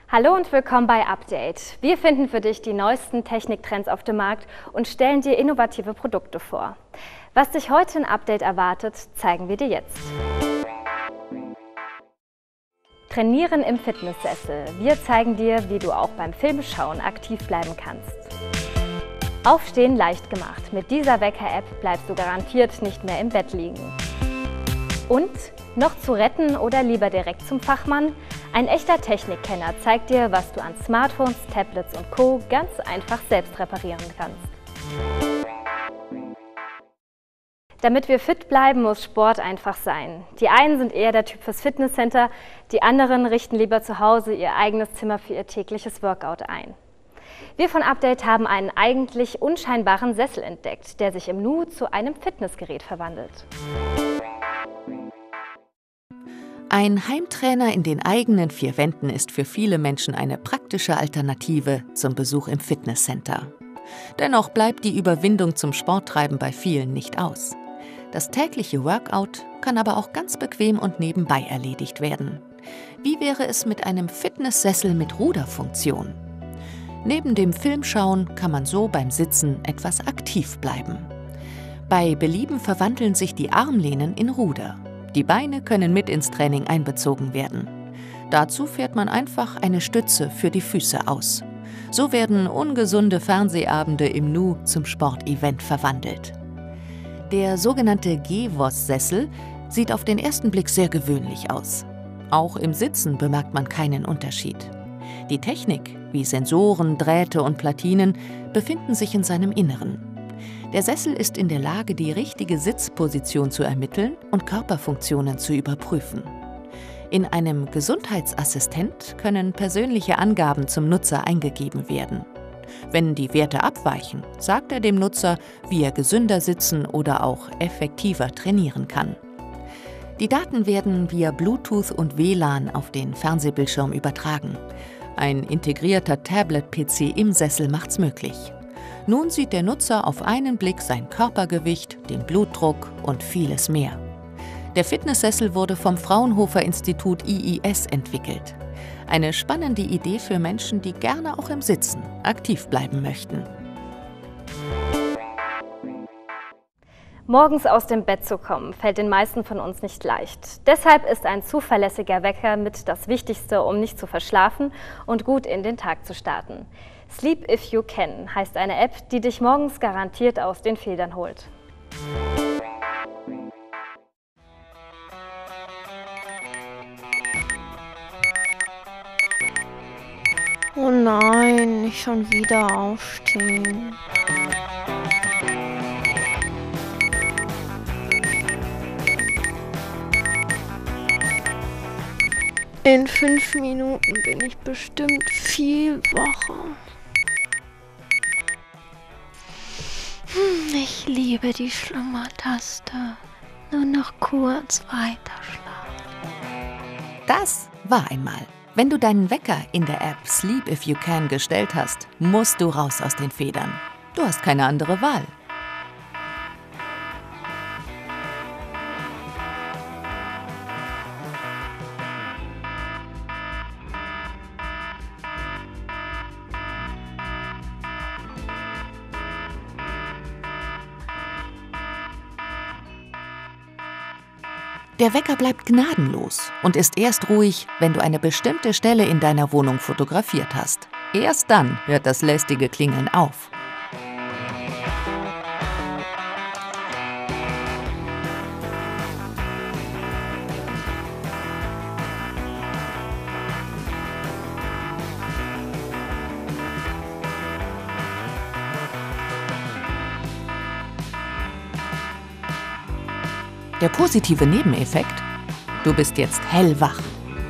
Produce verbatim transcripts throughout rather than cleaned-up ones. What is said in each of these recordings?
Hallo und willkommen bei Update. Wir finden für dich die neuesten Techniktrends auf dem Markt und stellen dir innovative Produkte vor. Was dich heute in Update erwartet, zeigen wir dir jetzt. Trainieren im Fitnesssessel. Wir zeigen dir, wie du auch beim Filmschauen aktiv bleiben kannst. Aufstehen leicht gemacht. Mit dieser Wecker-App bleibst du garantiert nicht mehr im Bett liegen. Und noch zu retten oder lieber direkt zum Fachmann? Ein echter Technikkenner zeigt dir, was du an Smartphones, Tablets und Co. ganz einfach selbst reparieren kannst. Damit wir fit bleiben, muss Sport einfach sein. Die einen sind eher der Typ fürs Fitnesscenter, die anderen richten lieber zu Hause ihr eigenes Zimmer für ihr tägliches Workout ein. Wir von Update haben einen eigentlich unscheinbaren Sessel entdeckt, der sich im Nu zu einem Fitnessgerät verwandelt. Ein Heimtrainer in den eigenen vier Wänden ist für viele Menschen eine praktische Alternative zum Besuch im Fitnesscenter. Dennoch bleibt die Überwindung zum Sporttreiben bei vielen nicht aus. Das tägliche Workout kann aber auch ganz bequem und nebenbei erledigt werden. Wie wäre es mit einem Fitnesssessel mit Ruderfunktion? Neben dem Filmschauen kann man so beim Sitzen etwas aktiv bleiben. Bei Belieben verwandeln sich die Armlehnen in Ruder. Die Beine können mit ins Training einbezogen werden. Dazu fährt man einfach eine Stütze für die Füße aus. So werden ungesunde Fernsehabende im Nu zum Sportevent verwandelt. Der sogenannte G W O S-Sessel sieht auf den ersten Blick sehr gewöhnlich aus. Auch im Sitzen bemerkt man keinen Unterschied. Die Technik, wie Sensoren, Drähte und Platinen, befinden sich in seinem Inneren. Der Sessel ist in der Lage, die richtige Sitzposition zu ermitteln und Körperfunktionen zu überprüfen. In einem Gesundheitsassistent können persönliche Angaben zum Nutzer eingegeben werden. Wenn die Werte abweichen, sagt er dem Nutzer, wie er gesünder sitzen oder auch effektiver trainieren kann. Die Daten werden via Bluetooth und W L A N auf den Fernsehbildschirm übertragen. Ein integrierter Tablet-P C im Sessel macht's möglich. Nun sieht der Nutzer auf einen Blick sein Körpergewicht, den Blutdruck und vieles mehr. Der Fitnesssessel wurde vom Fraunhofer Institut I I S entwickelt. Eine spannende Idee für Menschen, die gerne auch im Sitzen aktiv bleiben möchten. Morgens aus dem Bett zu kommen, fällt den meisten von uns nicht leicht. Deshalb ist ein zuverlässiger Wecker mit das Wichtigste, um nicht zu verschlafen und gut in den Tag zu starten. Sleep If You Can heißt eine App, die dich morgens garantiert aus den Federn holt. Oh nein, nicht schon wieder aufstehen. In fünf Minuten bin ich bestimmt viel wacher. Hm, ich liebe die Schlummertaste. Nur noch kurz weiter schlafen. Das war einmal. Wenn du deinen Wecker in der App Sleep If You Can gestellt hast, musst du raus aus den Federn. Du hast keine andere Wahl. Der Wecker bleibt gnadenlos und ist erst ruhig, wenn du eine bestimmte Stelle in deiner Wohnung fotografiert hast. Erst dann hört das lästige Klingeln auf. Der positive Nebeneffekt? Du bist jetzt hellwach.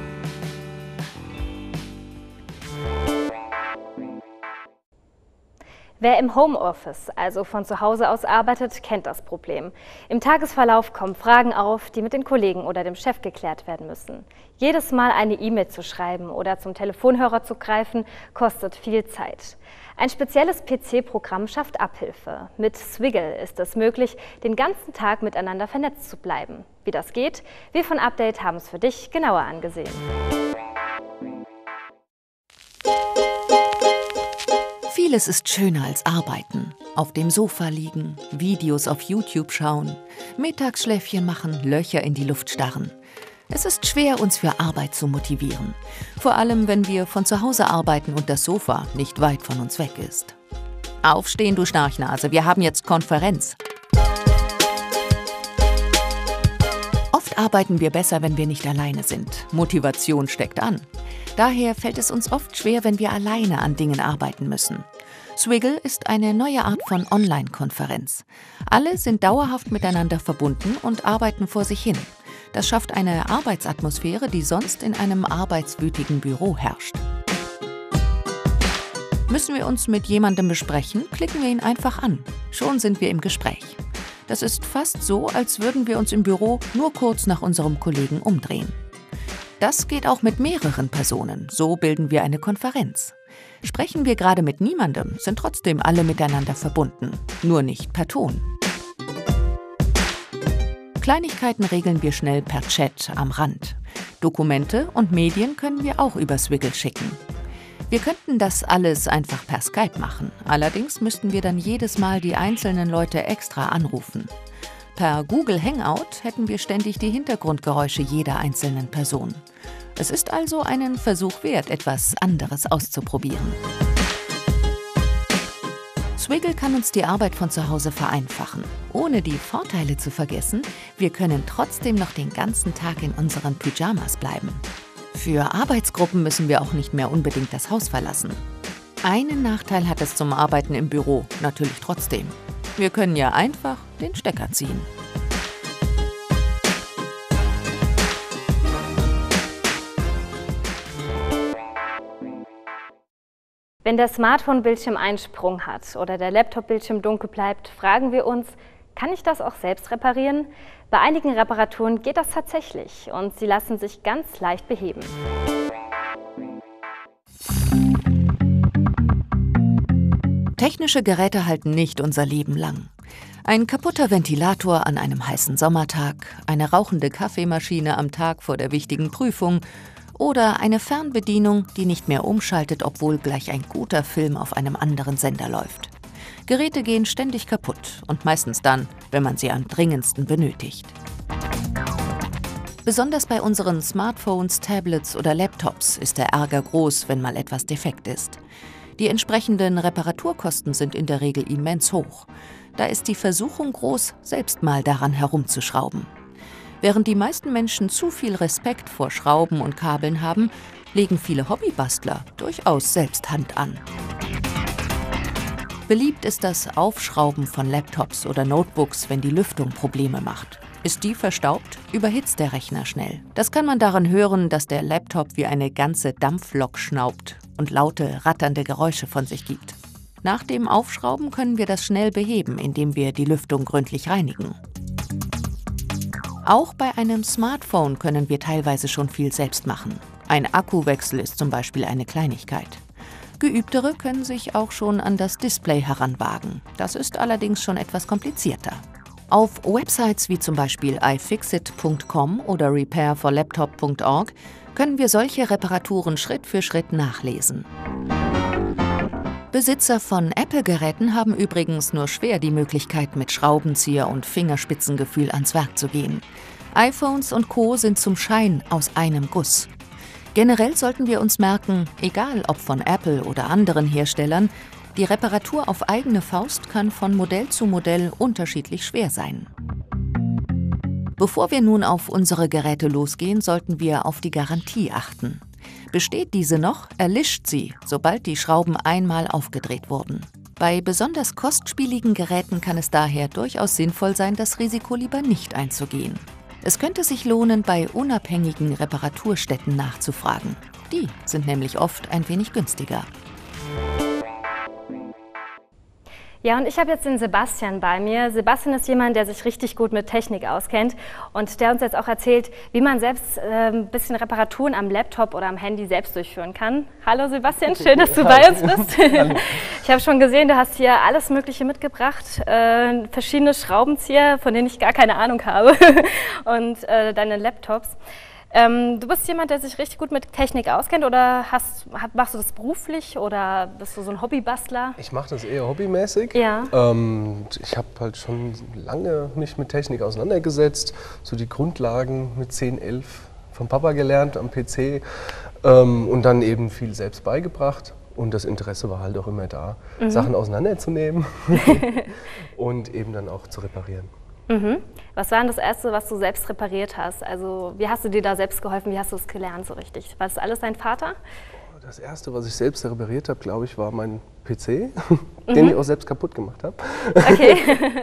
Wer im Homeoffice, also von zu Hause aus arbeitet, kennt das Problem. Im Tagesverlauf kommen Fragen auf, die mit den Kollegen oder dem Chef geklärt werden müssen. Jedes Mal eine E-Mail zu schreiben oder zum Telefonhörer zu greifen, kostet viel Zeit. Ein spezielles P C-Programm schafft Abhilfe. Mit Swiggle ist es möglich, den ganzen Tag miteinander vernetzt zu bleiben. Wie das geht? Wir von Update haben es für dich genauer angesehen. Vieles ist schöner als Arbeiten. Auf dem Sofa liegen, Videos auf YouTube schauen, Mittagsschläfchen machen, Löcher in die Luft starren. Es ist schwer, uns für Arbeit zu motivieren. Vor allem, wenn wir von zu Hause arbeiten und das Sofa nicht weit von uns weg ist. Aufstehen, du Schnarchnase, wir haben jetzt Konferenz. Oft arbeiten wir besser, wenn wir nicht alleine sind. Motivation steckt an. Daher fällt es uns oft schwer, wenn wir alleine an Dingen arbeiten müssen. Swiggle ist eine neue Art von Online-Konferenz. Alle sind dauerhaft miteinander verbunden und arbeiten vor sich hin. Das schafft eine Arbeitsatmosphäre, die sonst in einem arbeitswütigen Büro herrscht. Müssen wir uns mit jemandem besprechen, klicken wir ihn einfach an. Schon sind wir im Gespräch. Das ist fast so, als würden wir uns im Büro nur kurz nach unserem Kollegen umdrehen. Das geht auch mit mehreren Personen. So bilden wir eine Konferenz. Sprechen wir gerade mit niemandem, sind trotzdem alle miteinander verbunden. Nur nicht per Ton. Kleinigkeiten regeln wir schnell per Chat am Rand. Dokumente und Medien können wir auch über Swiggle schicken. Wir könnten das alles einfach per Skype machen. Allerdings müssten wir dann jedes Mal die einzelnen Leute extra anrufen. Per Google Hangout hätten wir ständig die Hintergrundgeräusche jeder einzelnen Person. Es ist also einen Versuch wert, etwas anderes auszuprobieren. Swiggle kann uns die Arbeit von zu Hause vereinfachen. Ohne die Vorteile zu vergessen, wir können trotzdem noch den ganzen Tag in unseren Pyjamas bleiben. Für Arbeitsgruppen müssen wir auch nicht mehr unbedingt das Haus verlassen. Einen Nachteil hat es zum Arbeiten im Büro, natürlich trotzdem. Wir können ja einfach den Stecker ziehen. Wenn der Smartphone-Bildschirm einen Sprung hat oder der Laptop-Bildschirm dunkel bleibt, fragen wir uns, kann ich das auch selbst reparieren? Bei einigen Reparaturen geht das tatsächlich und sie lassen sich ganz leicht beheben. Technische Geräte halten nicht unser Leben lang. Ein kaputter Ventilator an einem heißen Sommertag, eine rauchende Kaffeemaschine am Tag vor der wichtigen Prüfung oder eine Fernbedienung, die nicht mehr umschaltet, obwohl gleich ein guter Film auf einem anderen Sender läuft. Geräte gehen ständig kaputt und meistens dann, wenn man sie am dringendsten benötigt. Besonders bei unseren Smartphones, Tablets oder Laptops ist der Ärger groß, wenn mal etwas defekt ist. Die entsprechenden Reparaturkosten sind in der Regel immens hoch. Da ist die Versuchung groß, selbst mal daran herumzuschrauben. Während die meisten Menschen zu viel Respekt vor Schrauben und Kabeln haben, legen viele Hobbybastler durchaus selbst Hand an. Beliebt ist das Aufschrauben von Laptops oder Notebooks, wenn die Lüftung Probleme macht. Ist die verstaubt, überhitzt der Rechner schnell. Das kann man daran hören, dass der Laptop wie eine ganze Dampflok schnaubt und laute, ratternde Geräusche von sich gibt. Nach dem Aufschrauben können wir das schnell beheben, indem wir die Lüftung gründlich reinigen. Auch bei einem Smartphone können wir teilweise schon viel selbst machen. Ein Akkuwechsel ist zum Beispiel eine Kleinigkeit. Geübtere können sich auch schon an das Display heranwagen. Das ist allerdings schon etwas komplizierter. Auf Websites wie zum Beispiel i fix it punkt com oder repair for laptop punkt org können wir solche Reparaturen Schritt für Schritt nachlesen. Besitzer von Apple-Geräten haben übrigens nur schwer die Möglichkeit, mit Schraubenzieher und Fingerspitzengefühl ans Werk zu gehen. iPhones und Co. sind zum Schein aus einem Guss. Generell sollten wir uns merken, egal ob von Apple oder anderen Herstellern, die Reparatur auf eigene Faust kann von Modell zu Modell unterschiedlich schwer sein. Bevor wir nun auf unsere Geräte losgehen, sollten wir auf die Garantie achten. Besteht diese noch, erlischt sie, sobald die Schrauben einmal aufgedreht wurden. Bei besonders kostspieligen Geräten kann es daher durchaus sinnvoll sein, das Risiko lieber nicht einzugehen. Es könnte sich lohnen, bei unabhängigen Reparaturstätten nachzufragen. Die sind nämlich oft ein wenig günstiger. Ja, und ich habe jetzt den Sebastian bei mir. Sebastian ist jemand, der sich richtig gut mit Technik auskennt und der uns jetzt auch erzählt, wie man selbst äh, ein bisschen Reparaturen am Laptop oder am Handy selbst durchführen kann. Hallo Sebastian, schön, dass du bei uns bist. Ich habe schon gesehen, du hast hier alles Mögliche mitgebracht, äh, verschiedene Schraubenzieher, von denen ich gar keine Ahnung habe und äh, deine Laptops. Ähm, du bist jemand, der sich richtig gut mit Technik auskennt oder hast, machst du das beruflich oder bist du so ein Hobbybastler? Ich mache das eher hobbymäßig. Ja. Ähm, ich habe halt schon lange mich mit Technik auseinandergesetzt, so die Grundlagen mit zehn, elf vom Papa gelernt am P C ähm, und dann eben viel selbst beigebracht. Und das Interesse war halt auch immer da, mhm. Sachen auseinanderzunehmen und eben dann auch zu reparieren. Mhm. Was war denn das Erste, was du selbst repariert hast? Also wie hast du dir da selbst geholfen? Wie hast du es gelernt so richtig? War das alles dein Vater? Das Erste, was ich selbst repariert habe, glaube ich, war mein P C, mhm. den ich auch selbst kaputt gemacht habe. Okay.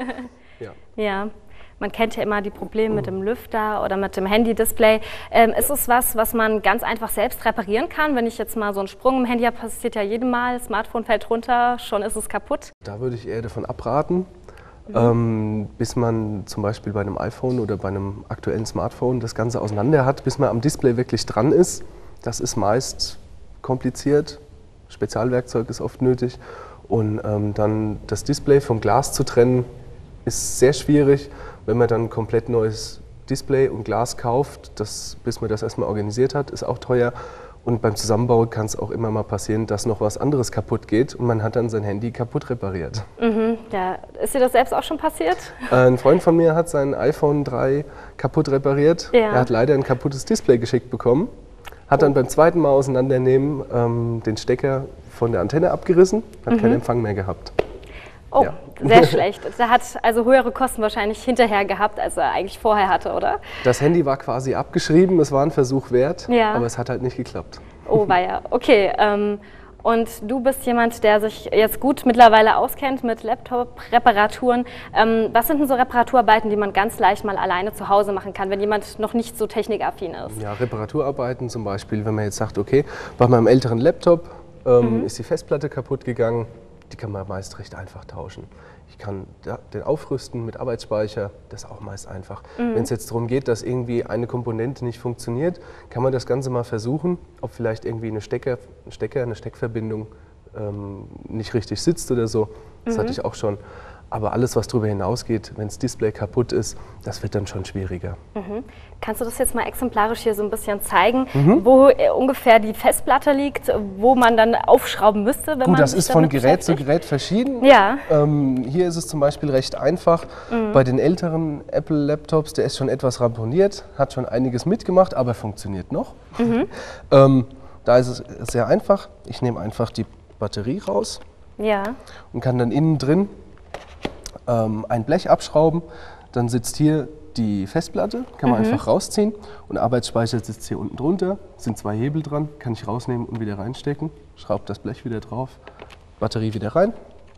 Ja. Ja. Man kennt ja immer die Probleme mit dem Lüfter oder mit dem Handy-Display. Ähm, ist es was, was man ganz einfach selbst reparieren kann? Wenn ich jetzt mal so einen Sprung im Handy habe, passiert ja jedem Mal, das Smartphone fällt runter, schon ist es kaputt. Da würde ich eher davon abraten. Mhm. Ähm, bis man zum Beispiel bei einem iPhone oder bei einem aktuellen Smartphone das Ganze auseinander hat, bis man am Display wirklich dran ist. Das ist meist kompliziert, Spezialwerkzeug ist oft nötig und ähm, dann das Display vom Glas zu trennen, ist sehr schwierig. Wenn man dann ein komplett neues Display und Glas kauft, das, bis man das erstmal organisiert hat, ist auch teuer. Und beim Zusammenbau kann es auch immer mal passieren, dass noch was anderes kaputt geht und man hat dann sein Handy kaputt repariert. Mhm, ja. Ist dir das selbst auch schon passiert? Ein Freund von mir hat sein iPhone drei kaputt repariert. Ja. Er hat leider ein kaputtes Display geschickt bekommen, hat dann beim zweiten Mal auseinandernehmen ähm, den Stecker von der Antenne abgerissen, hat mhm. keinen Empfang mehr gehabt. Oh, ja. Sehr schlecht. Der hat also höhere Kosten wahrscheinlich hinterher gehabt, als er eigentlich vorher hatte, oder? Das Handy war quasi abgeschrieben, es war ein Versuch wert, ja. aber es hat halt nicht geklappt. Oh weia, okay. Ähm, und du bist jemand, der sich jetzt gut mittlerweile auskennt mit Laptop-Reparaturen. Ähm, was sind denn so Reparaturarbeiten, die man ganz leicht mal alleine zu Hause machen kann, wenn jemand noch nicht so technikaffin ist? Ja, Reparaturarbeiten zum Beispiel, wenn man jetzt sagt, okay, bei meinem älteren Laptop ähm, mhm. ist die Festplatte kaputt gegangen. Die kann man meist recht einfach tauschen. Ich kann den aufrüsten mit Arbeitsspeicher, das ist auch meist einfach. Mhm. Wenn es jetzt darum geht, dass irgendwie eine Komponente nicht funktioniert, kann man das Ganze mal versuchen, ob vielleicht irgendwie eine Stecker, ein Stecker eine Steckverbindung ähm, nicht richtig sitzt oder so. Das mhm. hatte ich auch schon. Aber alles, was darüber hinausgeht, wenn das Display kaputt ist, das wird dann schon schwieriger. Mhm. Kannst du das jetzt mal exemplarisch hier so ein bisschen zeigen, mhm. wo ungefähr die Festplatte liegt, wo man dann aufschrauben müsste, wenn Gut, man das sich ist von damit Gerät zu beschäftigt? Gerät verschieden. Ja. Ähm, hier ist es zum Beispiel recht einfach. Mhm. Bei den älteren Apple-Laptops, der ist schon etwas ramponiert, hat schon einiges mitgemacht, aber funktioniert noch. Mhm. ähm, da ist es sehr einfach. Ich nehme einfach die Batterie raus ja. und kann dann innen drin ähm, ein Blech abschrauben. Dann sitzt hier die Festplatte, kann man mhm. einfach rausziehen und der Arbeitsspeicher sitzt hier unten drunter, sind zwei Hebel dran, kann ich rausnehmen und wieder reinstecken, schraubt das Blech wieder drauf, Batterie wieder rein,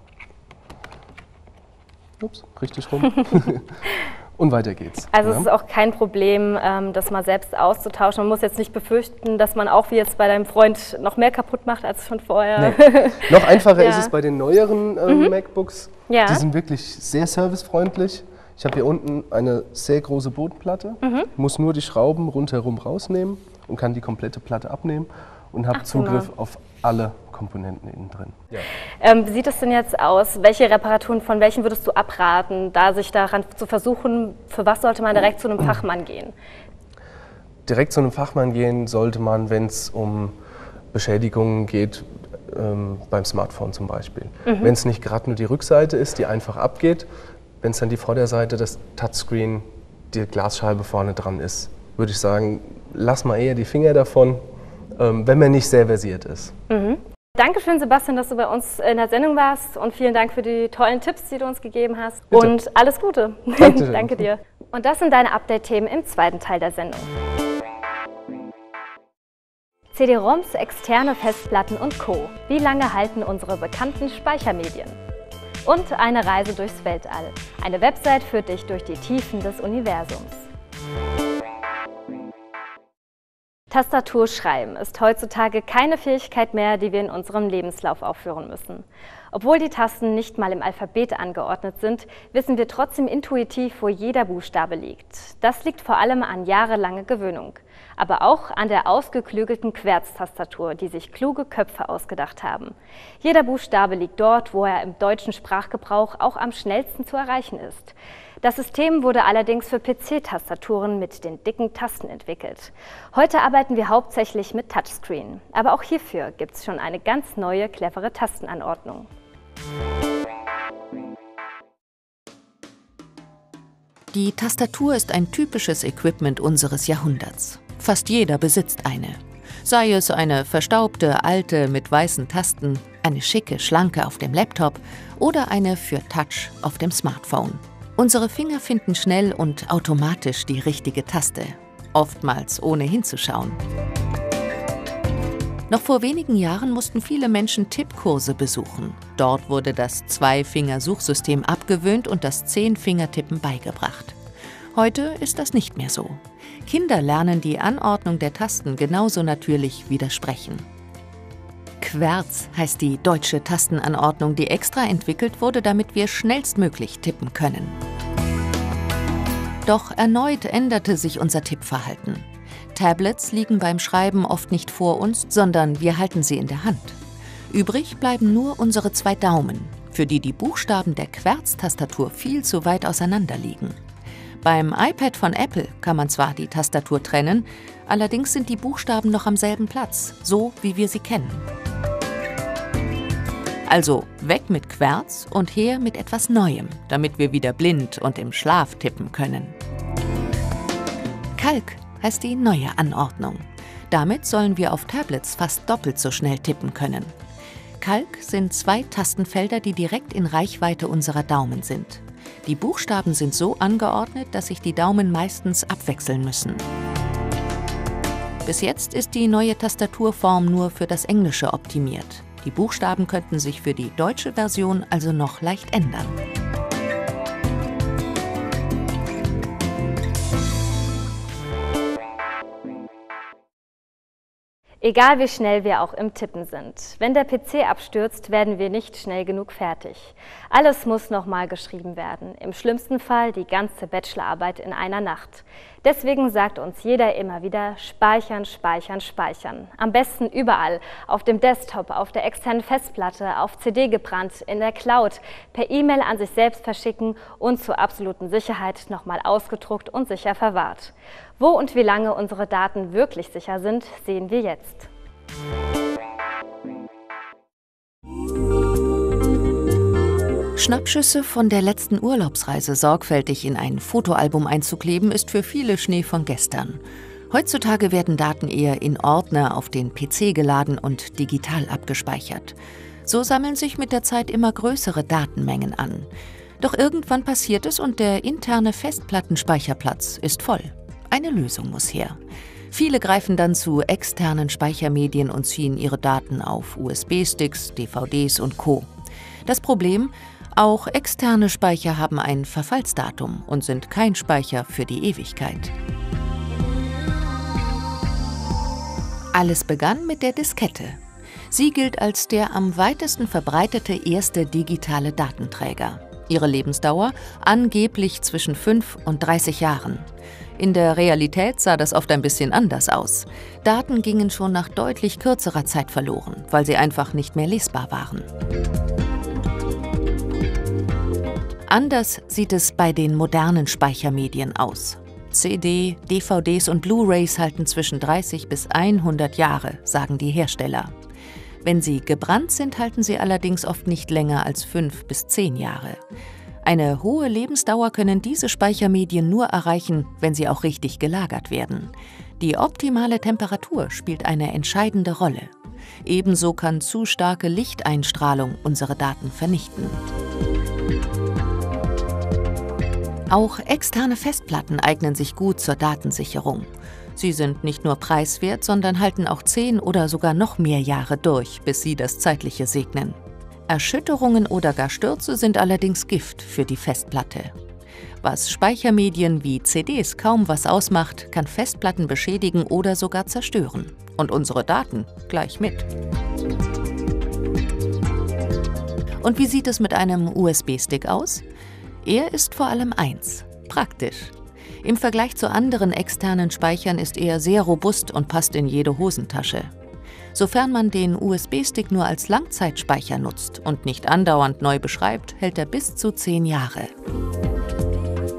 ups, richtig rum und weiter geht's. Also ja. es ist auch kein Problem, das mal selbst auszutauschen. Man muss jetzt nicht befürchten, dass man auch wie jetzt bei deinem Freund noch mehr kaputt macht als schon vorher. Nee. Noch einfacher ja. ist es bei den neueren äh, mhm. MacBooks, ja. die sind wirklich sehr servicefreundlich. Ich habe hier unten eine sehr große Bodenplatte, mhm. muss nur die Schrauben rundherum rausnehmen und kann die komplette Platte abnehmen und habe Zugriff genau. auf alle Komponenten innen drin. Ja. Ähm, wie sieht es denn jetzt aus? Welche Reparaturen, von welchen würdest du abraten, da sich daran zu versuchen, für was sollte man direkt zu einem Fachmann gehen? Direkt zu einem Fachmann gehen sollte man, wenn es um Beschädigungen geht, ähm, beim Smartphone zum Beispiel. Mhm. Wenn es nicht gerade nur die Rückseite ist, die einfach abgeht, wenn es dann die Vorderseite, das Touchscreen, die Glasscheibe vorne dran ist, würde ich sagen, lass mal eher die Finger davon, ähm, wenn man nicht sehr versiert ist. Mhm. Dankeschön, Sebastian, dass du bei uns in der Sendung warst und vielen Dank für die tollen Tipps, die du uns gegeben hast. Bitte. Und alles Gute. Danke dir. Und das sind deine Update-Themen im zweiten Teil der Sendung. C D-ROMs, externe Festplatten und Co. Wie lange halten unsere bekannten Speichermedien? Und eine Reise durchs Weltall. Eine Website führt dich durch die Tiefen des Universums. Tastatur schreiben ist heutzutage keine Fähigkeit mehr, die wir in unserem Lebenslauf aufführen müssen. Obwohl die Tasten nicht mal im Alphabet angeordnet sind, wissen wir trotzdem intuitiv, wo jeder Buchstabe liegt. Das liegt vor allem an jahrelanger Gewöhnung, aber auch an der ausgeklügelten Querztastatur, die sich kluge Köpfe ausgedacht haben. Jeder Buchstabe liegt dort, wo er im deutschen Sprachgebrauch auch am schnellsten zu erreichen ist. Das System wurde allerdings für P C-Tastaturen mit den dicken Tasten entwickelt. Heute arbeiten wir hauptsächlich mit Touchscreen. Aber auch hierfür gibt es schon eine ganz neue, clevere Tastenanordnung. Die Tastatur ist ein typisches Equipment unseres Jahrhunderts. Fast jeder besitzt eine. Sei es eine verstaubte, alte mit weißen Tasten, eine schicke, schlanke auf dem Laptop oder eine für Touch auf dem Smartphone. Unsere Finger finden schnell und automatisch die richtige Taste, oftmals ohne hinzuschauen. Noch vor wenigen Jahren mussten viele Menschen Tippkurse besuchen. Dort wurde das Zwei-Finger-Suchsystem abgewöhnt und das Zehn-Finger-Tippen beigebracht. Heute ist das nicht mehr so. Kinder lernen die Anordnung der Tasten genauso natürlich wie das Sprechen. Querz heißt die deutsche Tastenanordnung, die extra entwickelt wurde, damit wir schnellstmöglich tippen können. Doch erneut änderte sich unser Tippverhalten. Tablets liegen beim Schreiben oft nicht vor uns, sondern wir halten sie in der Hand. Übrig bleiben nur unsere zwei Daumen, für die die Buchstaben der Querz-Tastatur viel zu weit auseinander liegen. Beim iPad von Apple kann man zwar die Tastatur trennen, allerdings sind die Buchstaben noch am selben Platz, so wie wir sie kennen. Also weg mit Querz und her mit etwas Neuem, damit wir wieder blind und im Schlaf tippen können. Kalk heißt die neue Anordnung. Damit sollen wir auf Tablets fast doppelt so schnell tippen können. Kalk sind zwei Tastenfelder, die direkt in Reichweite unserer Daumen sind. Die Buchstaben sind so angeordnet, dass sich die Daumen meistens abwechseln müssen. Bis jetzt ist die neue Tastaturform nur für das Englische optimiert. Die Buchstaben könnten sich für die deutsche Version also noch leicht ändern. Egal wie schnell wir auch im Tippen sind. Wenn der P C abstürzt, werden wir nicht schnell genug fertig. Alles muss nochmal geschrieben werden. Im schlimmsten Fall die ganze Bachelorarbeit in einer Nacht. Deswegen sagt uns jeder immer wieder, speichern, speichern, speichern. Am besten überall, auf dem Desktop, auf der externen Festplatte, auf C D gebrannt, in der Cloud, per E-Mail an sich selbst verschicken und zur absoluten Sicherheit nochmal ausgedruckt und sicher verwahrt. Wo und wie lange unsere Daten wirklich sicher sind, sehen wir jetzt. Schnappschüsse von der letzten Urlaubsreise sorgfältig in ein Fotoalbum einzukleben, ist für viele Schnee von gestern. Heutzutage werden Daten eher in Ordner auf den P C geladen und digital abgespeichert. So sammeln sich mit der Zeit immer größere Datenmengen an. Doch irgendwann passiert es und der interne Festplattenspeicherplatz ist voll. Eine Lösung muss her. Viele greifen dann zu externen Speichermedien und ziehen ihre Daten auf U S B-Sticks, D V Ds und Co. Das Problem: Auch externe Speicher haben ein Verfallsdatum und sind kein Speicher für die Ewigkeit. Alles begann mit der Diskette. Sie gilt als der am weitesten verbreitete erste digitale Datenträger. Ihre Lebensdauer angeblich zwischen fünf und dreißig Jahren. In der Realität sah das oft ein bisschen anders aus. Daten gingen schon nach deutlich kürzerer Zeit verloren, weil sie einfach nicht mehr lesbar waren. Anders sieht es bei den modernen Speichermedien aus. C D, D V Ds und Blu-rays halten zwischen dreißig bis hundert Jahre, sagen die Hersteller. Wenn sie gebrannt sind, halten sie allerdings oft nicht länger als fünf bis zehn Jahre. Eine hohe Lebensdauer können diese Speichermedien nur erreichen, wenn sie auch richtig gelagert werden. Die optimale Temperatur spielt eine entscheidende Rolle. Ebenso kann zu starke Lichteinstrahlung unsere Daten vernichten. Auch externe Festplatten eignen sich gut zur Datensicherung. Sie sind nicht nur preiswert, sondern halten auch zehn oder sogar noch mehr Jahre durch, bis sie das Zeitliche segnen. Erschütterungen oder gar Stürze sind allerdings Gift für die Festplatte. Was Speichermedien wie C Ds kaum was ausmacht, kann Festplatten beschädigen oder sogar zerstören. Und unsere Daten gleich mit. Und wie sieht es mit einem U S B-Stick aus? Er ist vor allem eins: praktisch. Im Vergleich zu anderen externen Speichern ist er sehr robust und passt in jede Hosentasche. Sofern man den U S B-Stick nur als Langzeitspeicher nutzt und nicht andauernd neu beschreibt, hält er bis zu zehn Jahre.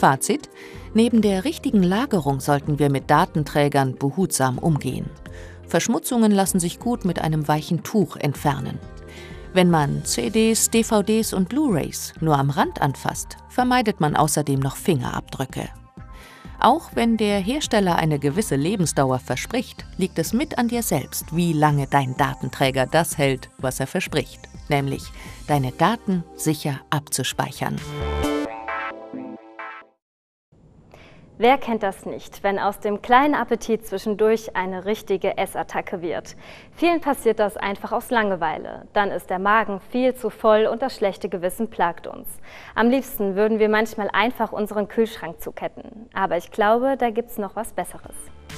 Fazit: Neben der richtigen Lagerung sollten wir mit Datenträgern behutsam umgehen. Verschmutzungen lassen sich gut mit einem weichen Tuch entfernen. Wenn man C Ds, D V Ds und Blu-rays nur am Rand anfasst, vermeidet man außerdem noch Fingerabdrücke. Auch wenn der Hersteller eine gewisse Lebensdauer verspricht, liegt es mit an dir selbst, wie lange dein Datenträger das hält, was er verspricht, nämlich deine Daten sicher abzuspeichern. Wer kennt das nicht, wenn aus dem kleinen Appetit zwischendurch eine richtige Essattacke wird? Vielen passiert das einfach aus Langeweile. Dann ist der Magen viel zu voll und das schlechte Gewissen plagt uns. Am liebsten würden wir manchmal einfach unseren Kühlschrank zuketten. Aber ich glaube, da gibt's noch was Besseres.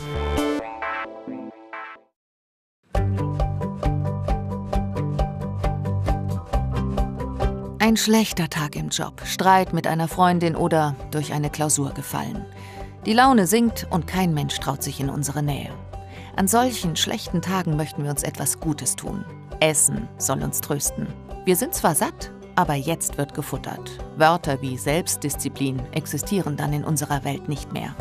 Ein schlechter Tag im Job, Streit mit einer Freundin oder durch eine Klausur gefallen. Die Laune sinkt und kein Mensch traut sich in unsere Nähe. An solchen schlechten Tagen möchten wir uns etwas Gutes tun. Essen soll uns trösten. Wir sind zwar satt, aber jetzt wird gefuttert. Wörter wie Selbstdisziplin existieren dann in unserer Welt nicht mehr.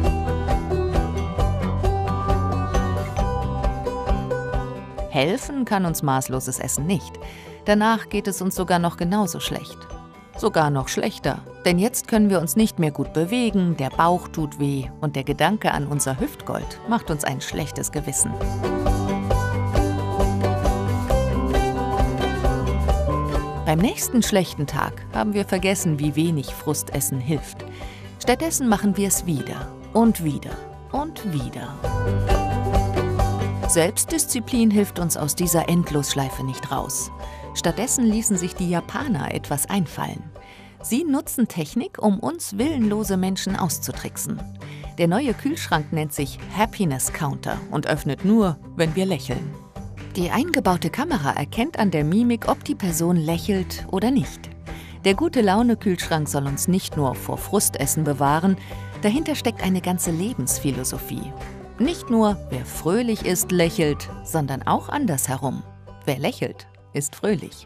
Helfen kann uns maßloses Essen nicht. Danach geht es uns sogar noch genauso schlecht. Sogar noch schlechter, denn jetzt können wir uns nicht mehr gut bewegen, der Bauch tut weh und der Gedanke an unser Hüftgold macht uns ein schlechtes Gewissen. Beim nächsten schlechten Tag haben wir vergessen, wie wenig Frustessen hilft. Stattdessen machen wir es wieder und wieder und wieder. Selbstdisziplin hilft uns aus dieser Endlosschleife nicht raus. Stattdessen ließen sich die Japaner etwas einfallen. Sie nutzen Technik, um uns willenlose Menschen auszutricksen. Der neue Kühlschrank nennt sich Happiness Counter und öffnet nur, wenn wir lächeln. Die eingebaute Kamera erkennt an der Mimik, ob die Person lächelt oder nicht. Der Gute-Laune-Kühlschrank soll uns nicht nur vor Frustessen bewahren, dahinter steckt eine ganze Lebensphilosophie. Nicht nur, wer fröhlich ist, lächelt, sondern auch andersherum. Wer lächelt, ist fröhlich.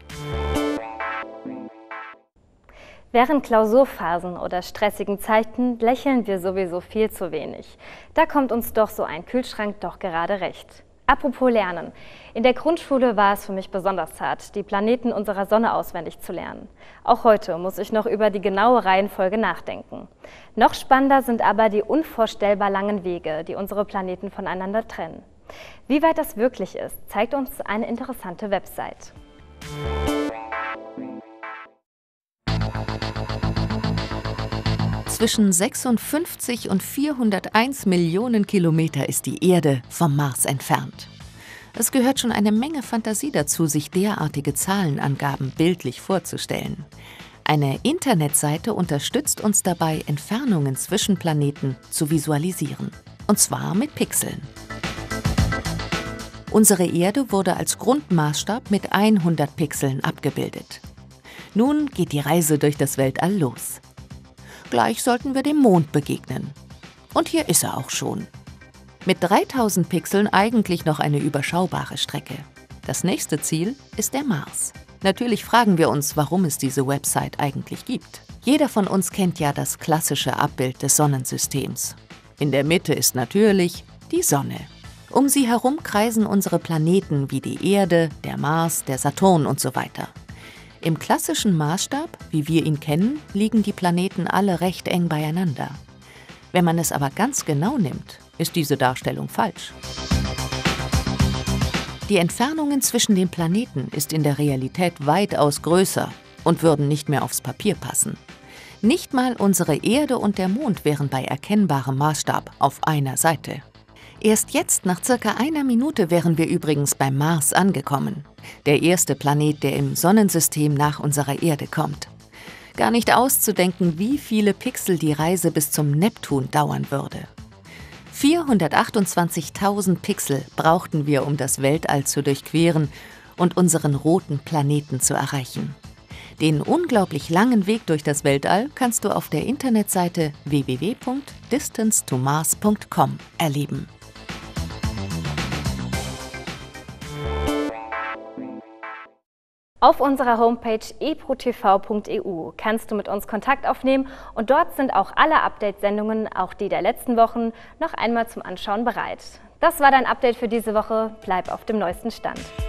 Während Klausurphasen oder stressigen Zeiten lächeln wir sowieso viel zu wenig. Da kommt uns doch so ein Kühlschrank doch gerade recht. Apropos Lernen. In der Grundschule war es für mich besonders hart, die Planeten unserer Sonne auswendig zu lernen. Auch heute muss ich noch über die genaue Reihenfolge nachdenken. Noch spannender sind aber die unvorstellbar langen Wege, die unsere Planeten voneinander trennen. Wie weit das wirklich ist, zeigt uns eine interessante Website. Zwischen sechsundfünfzig und vierhunderteins Millionen Kilometer ist die Erde vom Mars entfernt. Es gehört schon eine Menge Fantasie dazu, sich derartige Zahlenangaben bildlich vorzustellen. Eine Internetseite unterstützt uns dabei, Entfernungen zwischen Planeten zu visualisieren. Und zwar mit Pixeln. Unsere Erde wurde als Grundmaßstab mit hundert Pixeln abgebildet. Nun geht die Reise durch das Weltall los. Gleich sollten wir dem Mond begegnen. Und hier ist er auch schon. Mit dreitausend Pixeln eigentlich noch eine überschaubare Strecke. Das nächste Ziel ist der Mars. Natürlich fragen wir uns, warum es diese Website eigentlich gibt. Jeder von uns kennt ja das klassische Abbild des Sonnensystems. In der Mitte ist natürlich die Sonne. Um sie herum kreisen unsere Planeten wie die Erde, der Mars, der Saturn und so weiter. Im klassischen Maßstab, wie wir ihn kennen, liegen die Planeten alle recht eng beieinander. Wenn man es aber ganz genau nimmt, ist diese Darstellung falsch. Die Entfernungen zwischen den Planeten ist in der Realität weitaus größer und würden nicht mehr aufs Papier passen. Nicht mal unsere Erde und der Mond wären bei erkennbarem Maßstab auf einer Seite. Erst jetzt, nach circa einer Minute, wären wir übrigens beim Mars angekommen. Der erste Planet, der im Sonnensystem nach unserer Erde kommt. Gar nicht auszudenken, wie viele Pixel die Reise bis zum Neptun dauern würde. vierhundertachtundzwanzigtausend Pixel brauchten wir, um das Weltall zu durchqueren und unseren roten Planeten zu erreichen. Den unglaublich langen Weg durch das Weltall kannst du auf der Internetseite w w w punkt distance to mars punkt com erleben. Auf unserer Homepage e pro t v punkt e u kannst du mit uns Kontakt aufnehmen und dort sind auch alle Update-Sendungen, auch die der letzten Wochen, noch einmal zum Anschauen bereit. Das war dein Update für diese Woche. Bleib auf dem neuesten Stand.